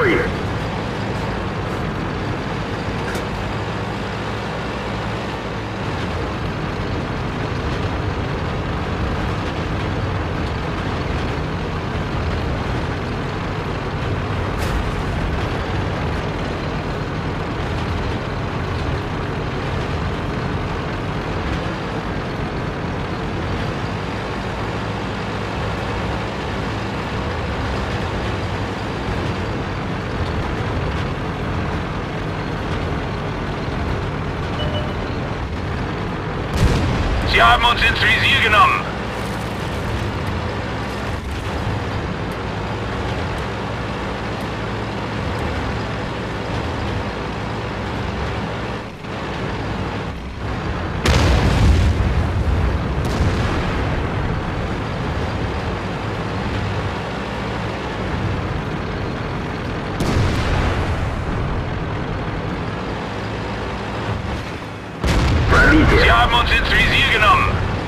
Feuer! Sie haben uns ins Visier genommen. Sie haben uns ins Visier genommen.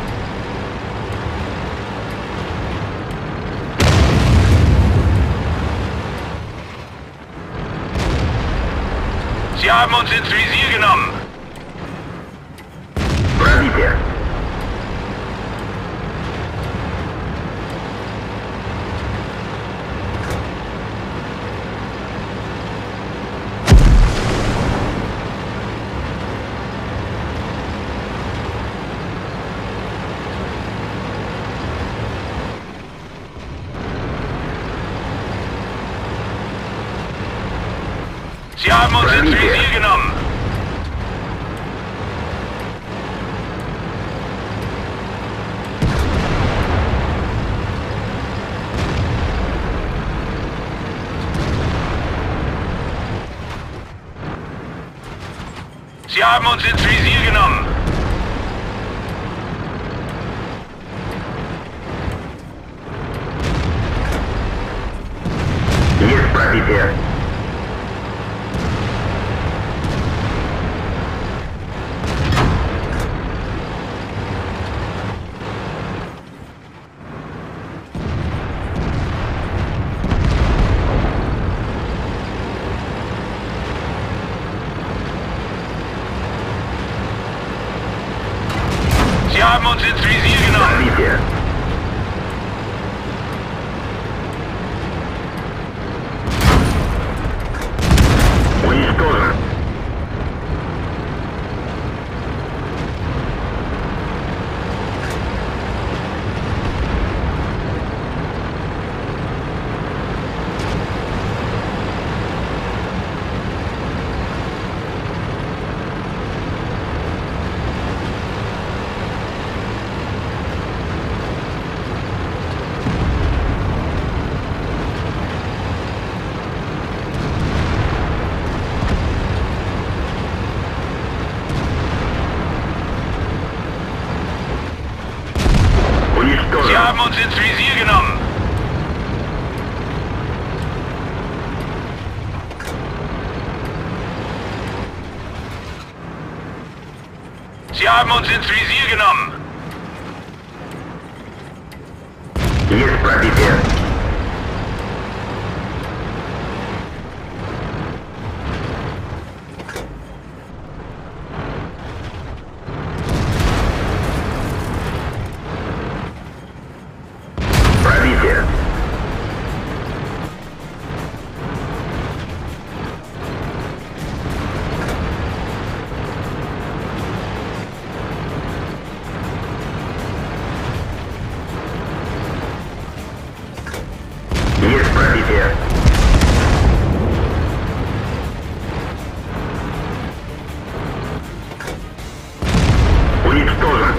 Sie haben uns ins Visier genommen. Пробитие! Sie haben uns ins Visier genommen. Sie haben uns ins Visier genommen. Есть пробитие! Sie haben uns ins Visier genommen. Пробитие! Уничтожен! Sie haben uns ins Visier genommen. Sie haben uns ins Visier genommen. Есть пробитие! Пробитие! Есть пробитие! Уничтожен!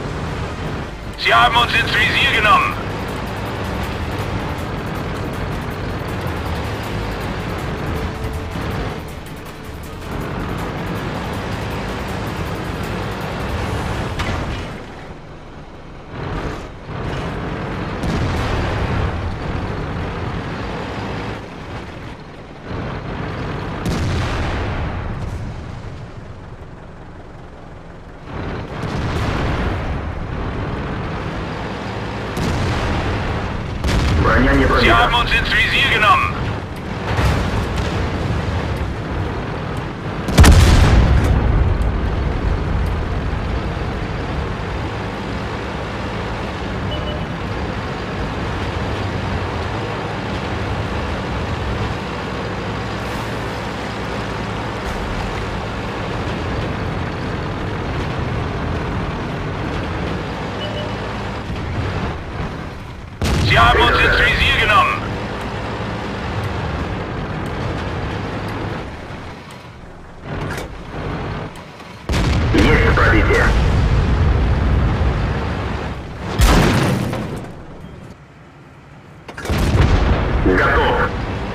Sie haben uns ins Visier genommen. Броня не Sie пробита. haben uns ins Visier genommen. Sie haben uns ins Visier genommen. Есть пробитие. Готов.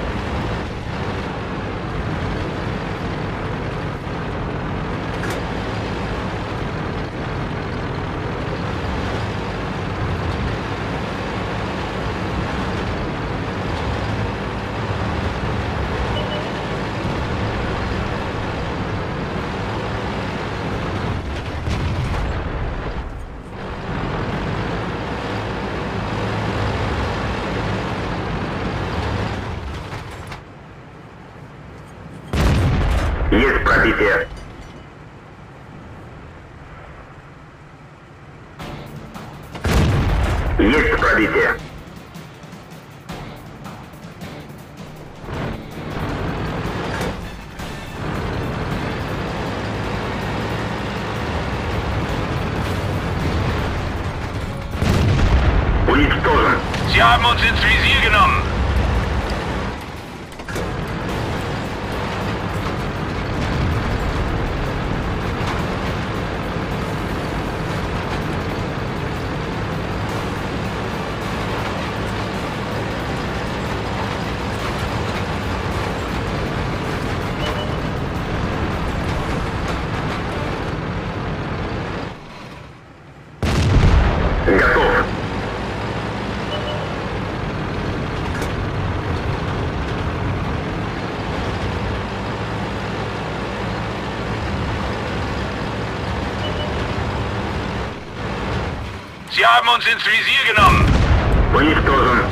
Есть пробитие. Есть пробитие. Уничтожен. Sie haben uns ins Visier genommen. Готов. Sie haben uns ins Visier genommen. Уничтожен.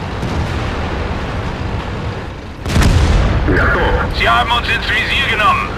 Готов. Sie haben uns ins Visier genommen.